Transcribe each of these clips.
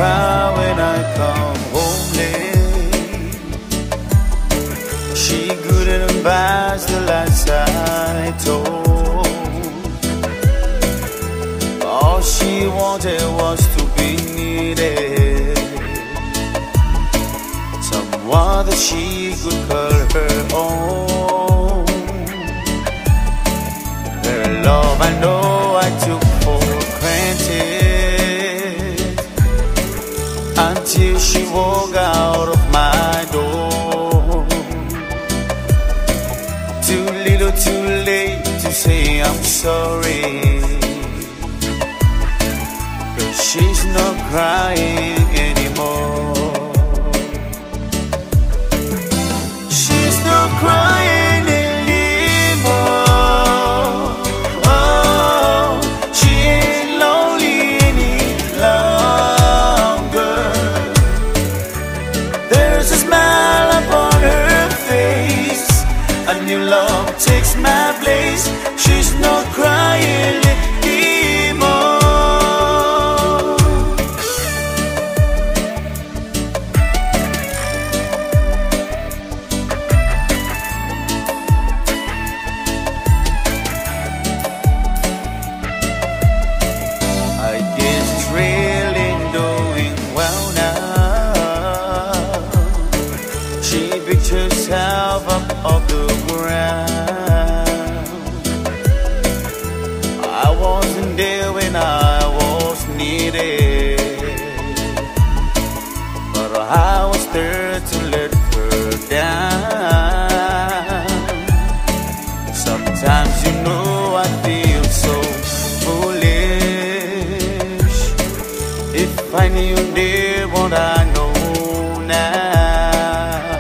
cry when I come home late. She good and bad, the last I told. All she wanted was to be needed, someone that she could call her own. Her love I know I took for granted, until she walked out of my door. Too little too late to say I'm sorry, 'cause she's not crying anymore. She's not crying anymore. Oh, she ain't lonely any longer. There's a smile upon her face, a new love takes my place. She's not crying anymore. I guess it's really doing well now. She picked herself up off the ground. I wasn't there when I was needed, but I was there to let her down. Sometimes you know I feel so foolish. If I knew then what I know now,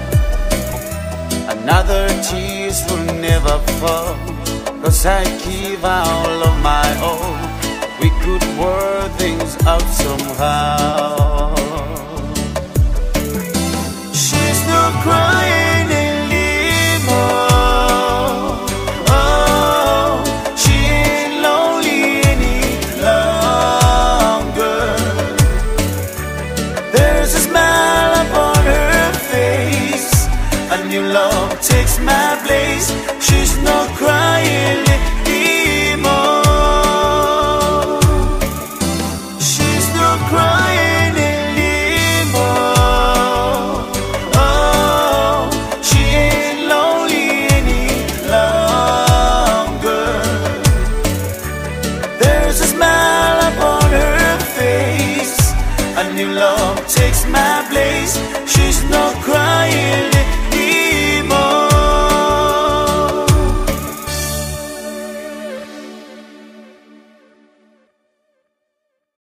another tears will never fall, 'cause I give all of my all. We could work things out somehow.